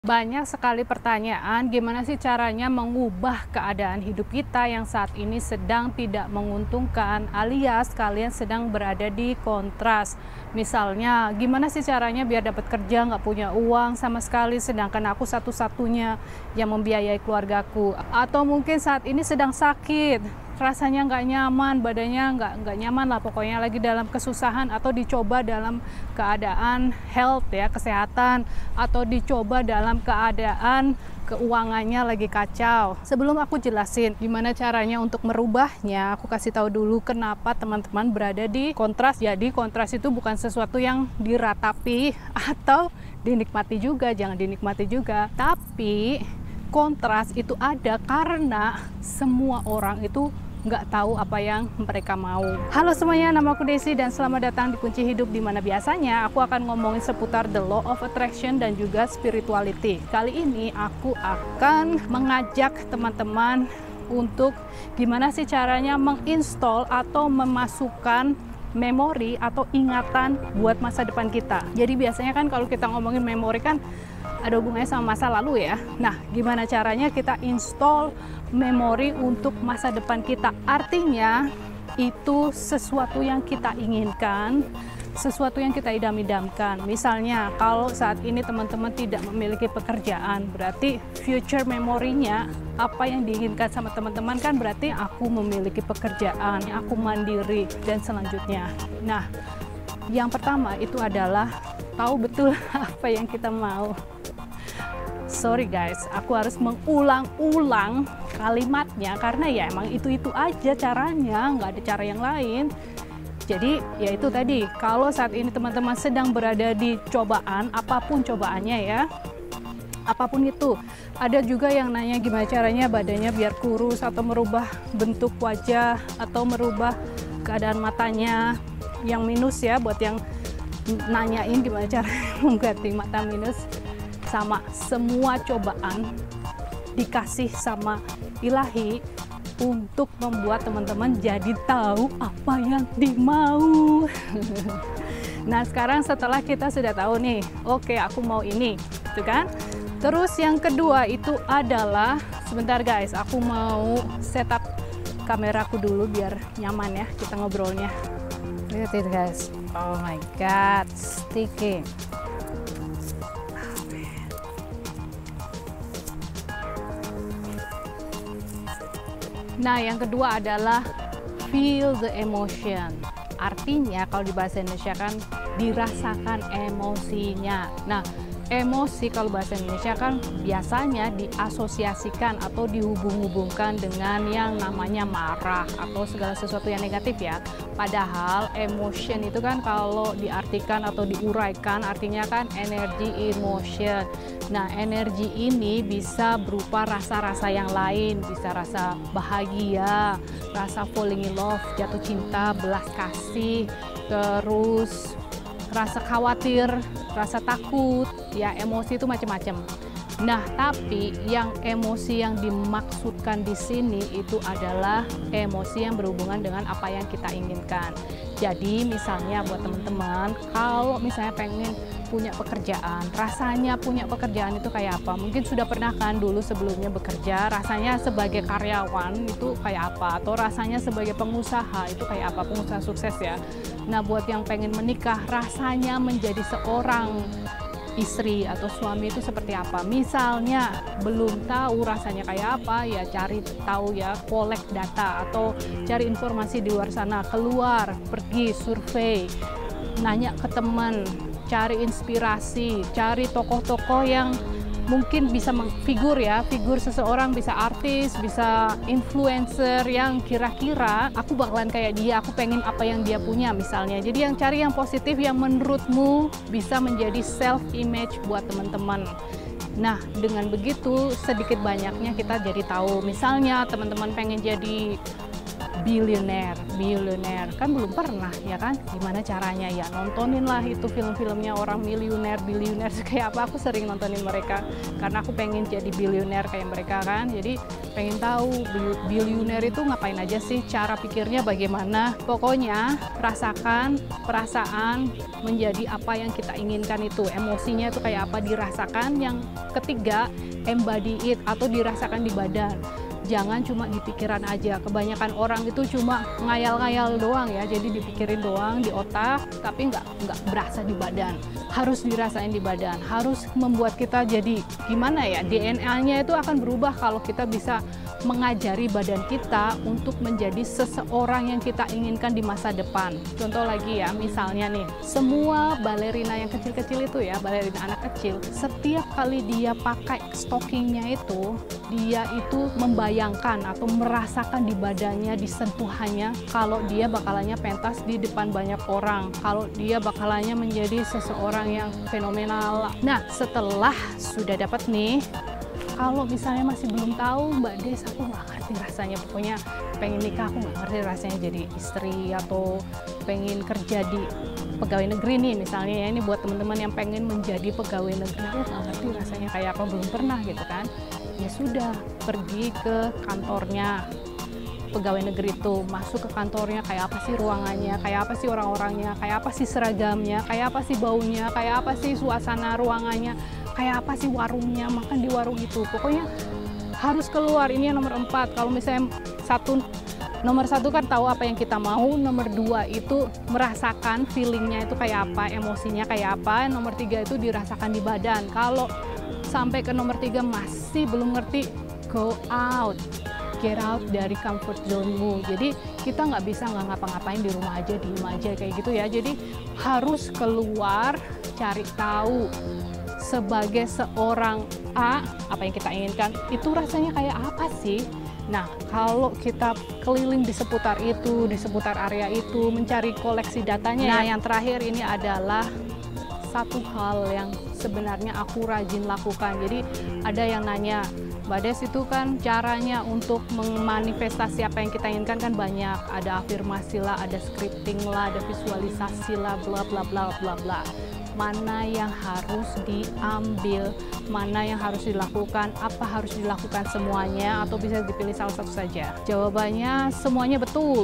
Banyak sekali pertanyaan, gimana sih caranya mengubah keadaan hidup kita yang saat ini sedang tidak menguntungkan, alias kalian sedang berada di kontras. Misalnya, gimana sih caranya biar dapat kerja, nggak punya uang sama sekali, sedangkan aku satu-satunya yang membiayai keluargaku. Atau mungkin saat ini sedang sakit, rasanya nggak nyaman, badannya nggak nyaman lah, pokoknya lagi dalam kesusahan, atau dicoba dalam keadaan health ya, kesehatan, atau dicoba dalam keadaan keuangannya lagi kacau. Sebelum aku jelasin gimana caranya untuk merubahnya, aku kasih tahu dulu kenapa teman-teman berada di kontras. Jadi kontras itu bukan sesuatu yang diratapi atau dinikmati juga, jangan dinikmati juga. Tapi kontras itu ada karena semua orang itu nggak tahu apa yang mereka mau. Halo semuanya, nama aku Desi dan selamat datang di Kunci Hidup, di mana biasanya aku akan ngomongin seputar the law of attraction dan juga spirituality. Kali ini aku akan mengajak teman-teman untuk gimana sih caranya menginstall atau memasukkan memori atau ingatan buat masa depan kita. Jadi biasanya kan kalau kita ngomongin memori kan ada hubungannya sama masa lalu ya. Nah, gimana caranya kita install memori untuk masa depan kita? Artinya itu sesuatu yang kita inginkan, sesuatu yang kita idam-idamkan. Misalnya kalau saat ini teman-teman tidak memiliki pekerjaan, berarti future memorinya apa yang diinginkan sama teman-teman kan berarti aku memiliki pekerjaan, aku mandiri dan selanjutnya. Nah, yang pertama itu adalah tahu betul apa yang kita mau. Sorry guys, aku harus mengulang-ulang kalimatnya karena ya emang itu-itu aja caranya, nggak ada cara yang lain. Jadi ya itu tadi, kalau saat ini teman-teman sedang berada di cobaan, apapun cobaannya ya, apapun itu. Ada juga yang nanya gimana caranya badannya biar kurus, atau merubah bentuk wajah, atau merubah keadaan matanya yang minus ya, buat yang nanyain gimana caranya mengganti mata minus. Sama semua cobaan dikasih sama ilahi untuk membuat teman-teman jadi tahu apa yang dimau. Nah sekarang setelah kita sudah tahu nih, oke aku mau ini, gitu kan. Terus yang kedua itu adalah, sebentar guys, aku mau setup kameraku dulu biar nyaman ya kita ngobrolnya. Lihat itu guys, oh my god, sticky. Nah, yang kedua adalah feel the emotion. Artinya kalau di bahasa Indonesia kan dirasakan emosinya. Nah, emosi kalau bahasa Indonesia kan biasanya diasosiasikan atau dihubung-hubungkan dengan yang namanya marah atau segala sesuatu yang negatif ya. Padahal emotion itu kan kalau diartikan atau diuraikan artinya kan energi emotion. Nah, energi ini bisa berupa rasa-rasa yang lain, bisa rasa bahagia, rasa falling in love, jatuh cinta, belas kasih, terus rasa khawatir, rasa takut, ya emosi itu macam-macam. Nah, tapi yang emosi yang dimaksudkan di sini itu adalah emosi yang berhubungan dengan apa yang kita inginkan. Jadi misalnya buat teman-teman, kalau misalnya pengen punya pekerjaan, rasanya punya pekerjaan itu kayak apa? Mungkin sudah pernah kan dulu sebelumnya bekerja, rasanya sebagai karyawan itu kayak apa? Atau rasanya sebagai pengusaha itu kayak apa? Pengusaha sukses ya. Nah, buat yang pengen menikah, rasanya menjadi seorang istri atau suami itu seperti apa? Misalnya belum tahu rasanya kayak apa, ya cari tahu ya, collect data atau cari informasi di luar sana, keluar, pergi survei, nanya ke teman, cari inspirasi, cari tokoh-tokoh yang mungkin bisa figur ya, figur seseorang, bisa artis, bisa influencer yang kira-kira aku bakalan kayak dia, aku pengen apa yang dia punya misalnya. Jadi yang cari yang positif yang menurutmu bisa menjadi self image buat teman-teman. Nah, dengan begitu sedikit banyaknya kita jadi tahu. Misalnya teman-teman pengen jadi Billionaire kan belum pernah ya kan, gimana caranya ya, nontonin lah itu film-filmnya orang billionaire kayak apa. Aku sering nontonin mereka karena aku pengen jadi billionaire kayak mereka kan, jadi pengen tahu billionaire itu ngapain aja sih, cara pikirnya bagaimana. Pokoknya rasakan perasaan menjadi apa yang kita inginkan itu, emosinya itu kayak apa dirasakan. Yang ketiga, embody it atau dirasakan di badan. Jangan cuma di pikiran aja. Kebanyakan orang itu cuma ngayal-ngayal doang ya, jadi dipikirin doang di otak, tapi nggak berasa di badan. Harus dirasain di badan, harus membuat kita jadi gimana ya, DNA-nya itu akan berubah kalau kita bisa mengajari badan kita untuk menjadi seseorang yang kita inginkan di masa depan. Contoh lagi ya, misalnya nih, semua balerina yang kecil-kecil itu ya, balerina anak kecil, setiap kali dia pakai stockingnya itu, dia itu membayangkan atau merasakan di badannya, di sentuhannya, kalau dia bakalannya pentas di depan banyak orang, kalau dia bakalannya menjadi seseorang yang fenomenal. Nah, setelah sudah dapat nih, kalau misalnya masih belum tahu, Mbak Des, aku nggak ngerti rasanya, pokoknya pengen nikah, aku nggak ngerti rasanya jadi istri, atau pengen kerja di pegawai negeri nih misalnya ya, ini buat teman-teman yang pengen menjadi pegawai negeri, aku nggak ngerti rasanya kayak apa, belum pernah gitu kan. Ya sudah, pergi ke kantornya pegawai negeri itu, masuk ke kantornya, kayak apa sih ruangannya, kayak apa sih orang-orangnya, kayak apa sih seragamnya, kayak apa sih baunya, kayak apa sih suasana ruangannya, kayak apa sih warungnya, makan di warung itu. Pokoknya harus keluar. Ini yang nomor 4. Kalau misalnya nomor 1 kan tahu apa yang kita mau, nomor 2 itu merasakan feelingnya itu kayak apa, emosinya kayak apa, nomor 3 itu dirasakan di badan. Kalau sampai ke nomor 3 masih belum ngerti, go out, get out dari comfort zone-mu. Jadi kita nggak bisa nggak ngapa-ngapain di rumah aja, diem aja kayak gitu ya. Jadi harus keluar, cari tahu sebagai seorang A, apa yang kita inginkan, itu rasanya kayak apa sih? Nah, kalau kita keliling di seputar itu, di seputar area itu, mencari koleksi datanya. Nah, yang terakhir ini adalah satu hal yang sebenarnya aku rajin lakukan. Jadi ada yang nanya, Mbak Des, itu kan caranya untuk memanifestasi apa yang kita inginkan kan banyak. Ada afirmasi lah, ada scripting lah, ada visualisasi lah, bla bla bla bla bla. Mana yang harus diambil, mana yang harus dilakukan, apa harus dilakukan semuanya, atau bisa dipilih salah satu saja? Jawabannya semuanya betul.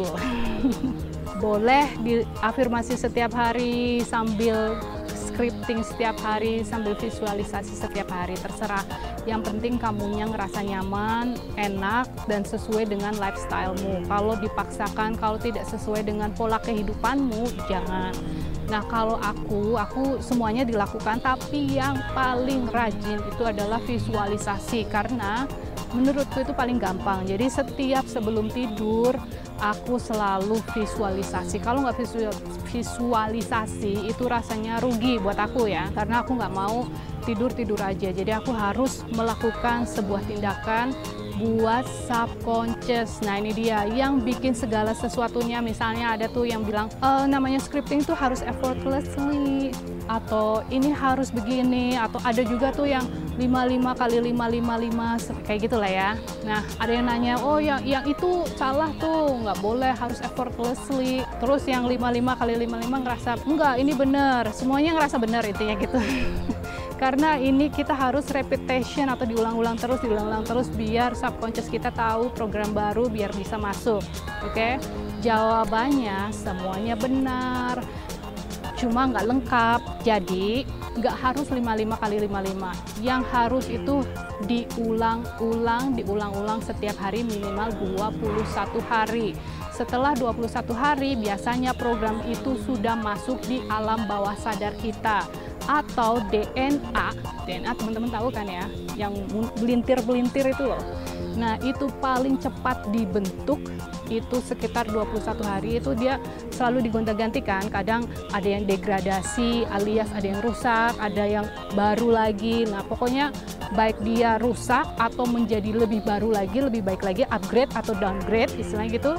Boleh diafirmasi setiap hari, sambil scripting setiap hari, sambil visualisasi setiap hari, terserah. Yang penting kamunya ngerasa nyaman, enak, dan sesuai dengan lifestyle-mu. Kalau dipaksakan, kalau tidak sesuai dengan pola kehidupanmu, jangan. Nah, kalau aku semuanya dilakukan, tapi yang paling rajin itu adalah visualisasi, karena menurutku itu paling gampang. Jadi setiap sebelum tidur, aku selalu visualisasi. Kalau nggak visualisasi, itu rasanya rugi buat aku ya, karena aku nggak mau tidur-tidur aja. Jadi aku harus melakukan sebuah tindakan buat subconscious. Nah, ini dia yang bikin segala sesuatunya. Misalnya ada tuh yang bilang namanya scripting tuh harus effortlessly, atau ini harus begini, atau ada juga tuh yang 55 kali 5 kayak gitulah ya. Nah, ada yang nanya, oh yang itu salah tuh, nggak boleh, harus effortlessly. Terus yang 55 kali 55 ngerasa enggak, ini bener, semuanya ngerasa bener, intinya gitu. Karena ini kita harus repetition atau diulang-ulang terus biar subconscious kita tahu program baru biar bisa masuk. Oke? Jawabannya semuanya benar, cuma nggak lengkap. Jadi nggak harus 55 kali 55. Yang harus itu diulang-ulang setiap hari minimal 21 hari. Setelah 21 hari biasanya program itu sudah masuk di alam bawah sadar kita, atau DNA teman-teman tahu kan ya, yang belintir-belintir itu loh. Nah, itu paling cepat dibentuk itu sekitar 21 hari, itu dia selalu digonta-gantikan. Kadang ada yang degradasi alias ada yang rusak, ada yang baru lagi. Nah, pokoknya baik dia rusak atau menjadi lebih baru lagi, lebih baik lagi, upgrade atau downgrade istilahnya gitu.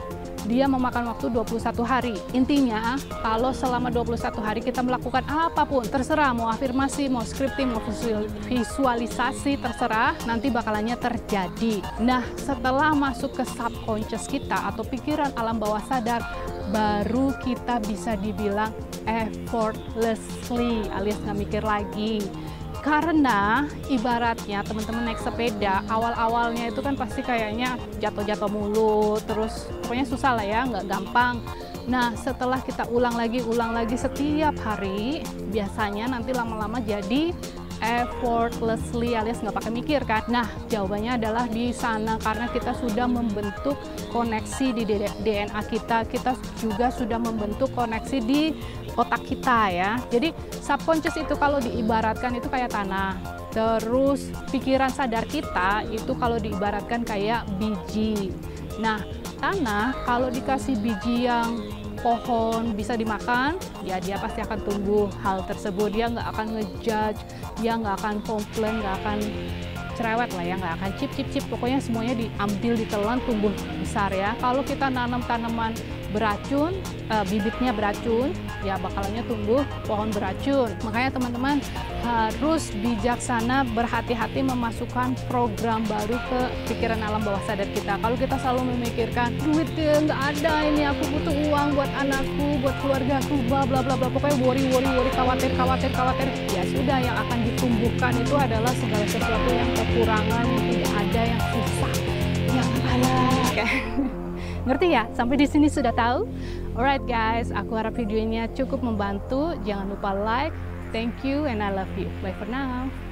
dia memakan waktu 21 hari. Intinya, kalau selama 21 hari kita melakukan apapun, terserah mau afirmasi, mau scripting, mau visualisasi, terserah, nanti bakalannya terjadi. Nah, setelah masuk ke subconscious kita atau pikiran alam bawah sadar, baru kita bisa dibilang effortlessly, alias nggak mikir lagi. Karena ibaratnya teman-teman naik sepeda, awal-awalnya itu kan pasti kayaknya jatuh-jatuh mulu, terus pokoknya susah lah ya, nggak gampang. Nah, setelah kita ulang lagi setiap hari, biasanya nanti lama-lama jadi effortlessly, alias nggak pakai mikir kan. Nah, jawabannya adalah di sana, karena kita sudah membentuk koneksi di DNA kita juga sudah membentuk koneksi di otak kita ya. Jadi subconscious itu kalau diibaratkan itu kayak tanah. Terus pikiran sadar kita itu kalau diibaratkan kayak biji. Nah, tanah kalau dikasih biji yang pohon bisa dimakan, ya dia pasti akan tumbuh hal tersebut. Dia nggak akan ngejudge, dia nggak akan komplain, nggak akan cerewet lah ya, nggak akan cip, pokoknya semuanya diambil, ditelan, tumbuh besar ya. Kalau kita nanam tanaman beracun, bibitnya beracun, ya bakalannya tumbuh pohon beracun. Makanya teman-teman harus bijaksana, berhati-hati memasukkan program baru ke pikiran alam bawah sadar kita. Kalau kita selalu memikirkan duit nggak ada, ini aku butuh uang buat anakku, buat keluargaku, bla bla bla bla, pokoknya worry, khawatir, ya sudah, yang akan ditumbuhkan itu adalah segala sesuatu yang kekurangan, yang tidak ada, yang susah, yang ada. Ngerti ya? Sampai di sini sudah tahu? Alright guys, aku harap video ini cukup membantu. Jangan lupa like. Thank you and I love you. Bye for now.